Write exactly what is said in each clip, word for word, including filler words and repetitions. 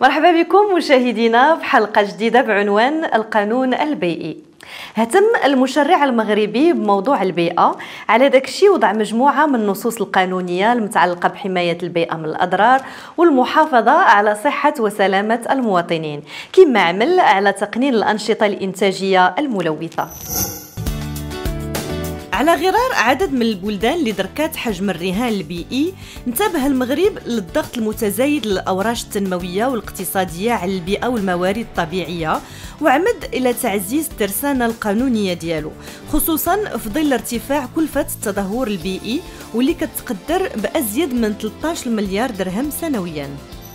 مرحبا بكم مشاهدينا في حلقة جديدة بعنوان القانون البيئي. اهتم المشرع المغربي بموضوع البيئة، على داكشي وضع مجموعة من النصوص القانونية المتعلقة بحماية البيئة من الأضرار والمحافظة على صحة وسلامة المواطنين، كما عمل على تقنين الأنشطة الإنتاجية الملوثة. على غرار عدد من البلدان اللي دركات حجم الرهان البيئي، انتبه المغرب للضغط المتزايد للأوراش التنموية والاقتصادية على البيئة والموارد الطبيعية، وعمد إلى تعزيز الترسانة القانونية ديالو، خصوصا في ظل ارتفاع كلفة التدهور البيئي واللي كتقدر بأزيد من ثلاثة عشر مليار درهم سنويا.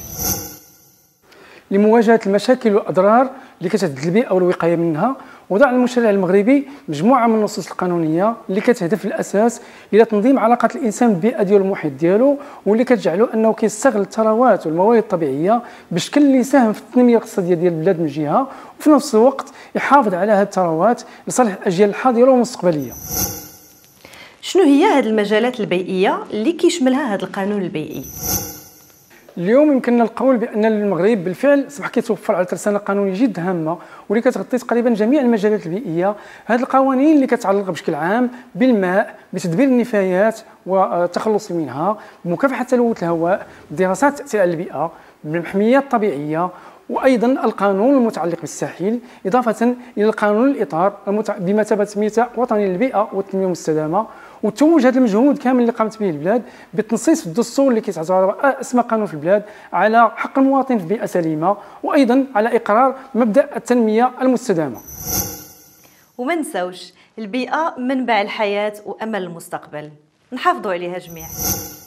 لمواجهة المشاكل والأضرار اللي كتهدد البيئة والوقاية منها، وضع المشرع المغربي مجموعة من النصوص القانونية اللي كتهدف في الأساس إلى تنظيم علاقة الإنسان بالبيئة ديال المحيط ديالو، واللي كتجعلو أنه كيستغل الثروات والموارد الطبيعية بشكل اللي يساهم في التنمية الاقتصادية ديال البلاد من جهة، وفي نفس الوقت يحافظ على هذه الثروات لصالح الأجيال الحاضرة والمستقبلية. شنو هي هذه المجالات البيئية اللي كيشملها هذا القانون البيئي؟ اليوم يمكننا القول بان المغرب بالفعل اصبح كيتوفر على ترسانه قانونيه جد هامه واللي كتغطي تقريبا جميع المجالات البيئيه. هذه القوانين اللي كتعلق بشكل عام بالماء، بتدبير النفايات والتخلص منها، بمكافحه تلوث الهواء، بدراسات التاثير على البيئه، بالمحميات الطبيعيه، وايضا القانون المتعلق بالساحل، اضافه الى القانون الاطار بمثابه ميثاق وطني للبيئه والتنميه المستدامه. وتوج هذا المجهود كامل اللي قامت به البلاد بالتنصيص في الدستور اللي كيتعتبر اسمى قانون في البلاد على حق المواطن في بيئه سليمه، وايضا على اقرار مبدا التنميه المستدامه. وما نساوش البيئه منبع الحياه وامل المستقبل، نحافظوا عليها جميعا.